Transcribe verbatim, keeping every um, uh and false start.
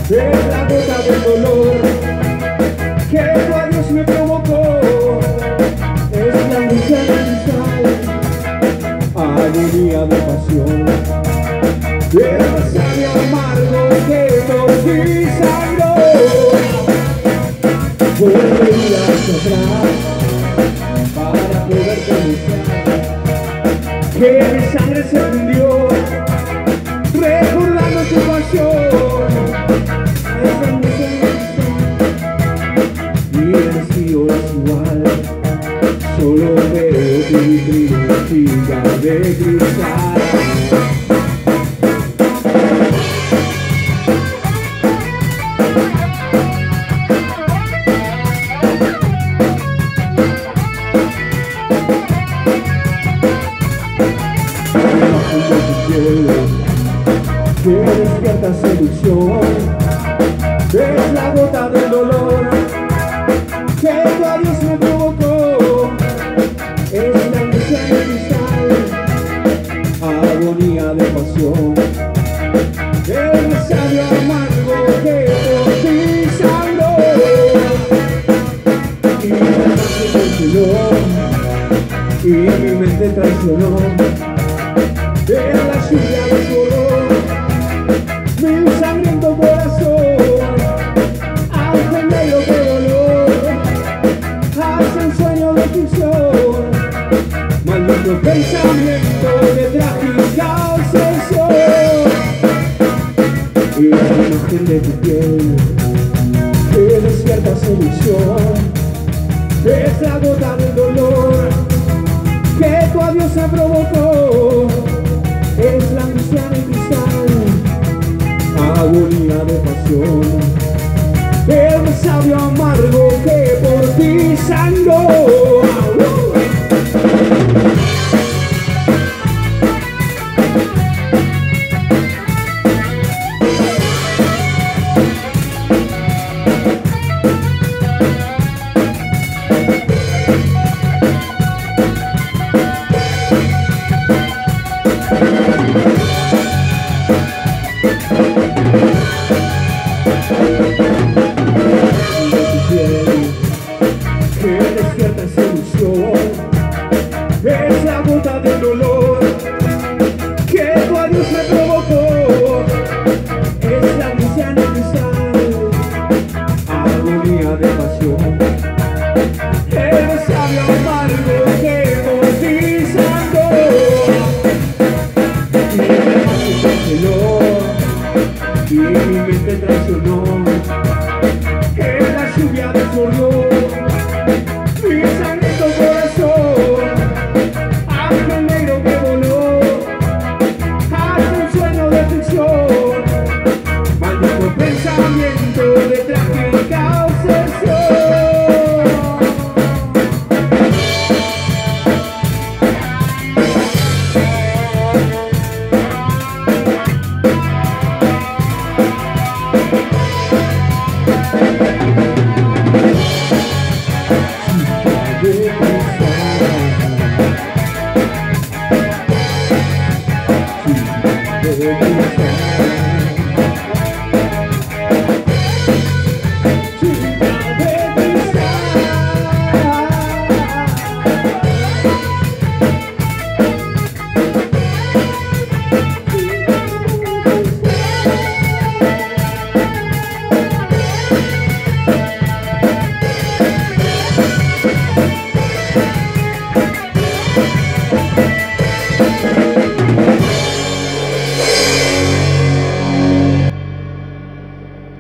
Es la gota del dolor que tu adiós me provocó. Es la angustia del cristal, agonía de pasión. Es sabio amargo que por ti sangró. Volvería hacia atrás para poderte mostrar que mi sangre se fundió recordando tu pasión. Y el vacío es igual, solo veo tu vitrina chica de cristal. Que despierta seducción, es la gota del dolor que tu adiós me provocó. Es la angustia de cristal, agonía de pasión. El sabio amargo que por ti sangró. Y la noche continuó y mi mente traicionó. En la lluvia desbordó mi sangriento corazón. Ángel negro que voló hacia un sueño de ficción. Maldito pensamiento de trágica obsesión. Y la imagen de tu piel que despierta seducción. Es la gota del dolor que tu adiós me provocó. Es la angustia de cristal, agonía de pasión. El sabio amargo que por ti sangró. Es la gota del dolor que tu adiós me provocó. Es la angustia de cristal, agonía de pasión. El sabio amargo que por ti sangró. Y me canceló y mi mente traicionó. En la lluvia desbordó mi sangriento corazón. Ángel negro que voló hacia un sueño de ficción. Maldito pensamiento de trágica obsesión.